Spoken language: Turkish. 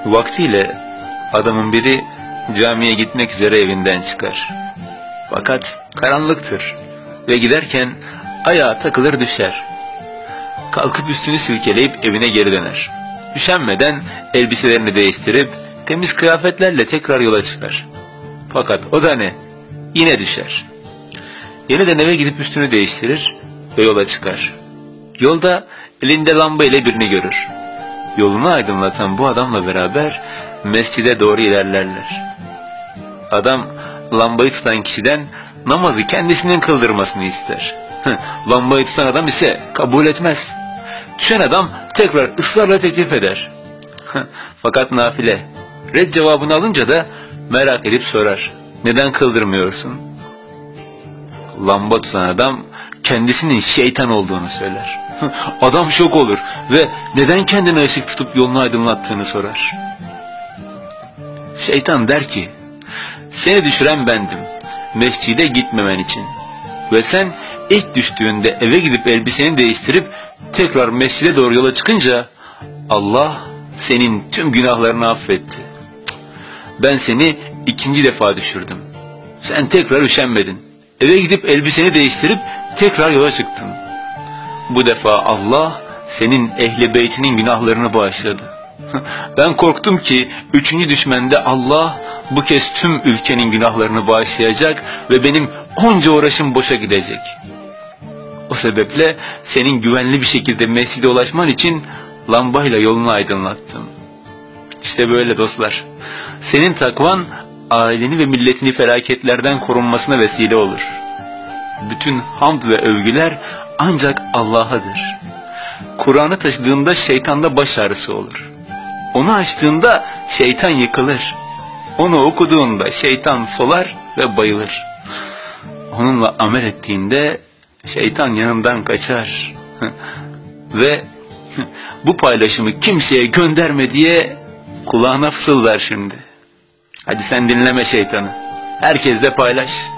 Vaktiyle adamın biri camiye gitmek üzere evinden çıkar. Fakat karanlıktır ve giderken ayağa takılır düşer. Kalkıp üstünü silkeleyip evine geri döner. Üşenmeden elbiselerini değiştirip temiz kıyafetlerle tekrar yola çıkar. Fakat o da ne? Yine düşer. Yeniden eve gidip üstünü değiştirir ve yola çıkar. Yolda elinde lamba ile birini görür. Yolunu aydınlatan bu adamla beraber mescide doğru ilerlerler. Adam lambayı tutan kişiden namazı kendisinin kıldırmasını ister. Lambayı tutan adam ise kabul etmez. Düşen adam tekrar ısrarla teklif eder. Fakat nafile red cevabını alınca da merak edip sorar. Neden kıldırmıyorsun? Lamba tutan adam kendisinin şeytan olduğunu söyler. Adam şok olur ve neden kendine ışık tutup yolunu aydınlattığını sorar. Şeytan der ki, seni düşüren bendim, mescide gitmemen için. Ve sen ilk düştüğünde eve gidip elbiseni değiştirip tekrar mescide doğru yola çıkınca Allah senin tüm günahlarını affetti. Ben seni ikinci defa düşürdüm. Sen tekrar üşenmedin. Eve gidip elbiseni değiştirip tekrar yola çıktın. Bu defa Allah senin ehli beytinin günahlarını bağışladı. Ben korktum ki üçüncü düşmende Allah bu kez tüm ülkenin günahlarını bağışlayacak ve benim onca uğraşım boşa gidecek. O sebeple senin güvenli bir şekilde mescide ulaşman için lambayla yolunu aydınlattım. İşte böyle dostlar. Senin takvan aileni ve milletini felaketlerden korunmasına vesile olur. Bütün hamd ve övgüler ancak Allah'adır. Kur'an'ı taşıdığında şeytanda baş ağrısı olur. Onu açtığında şeytan yıkılır. Onu okuduğunda şeytan solar ve bayılır. Onunla amel ettiğinde şeytan yanından kaçar. Ve bu paylaşımı kimseye gönderme diye kulağına fısıldar şimdi. Hadi sen dinleme şeytanı. Herkesle paylaş.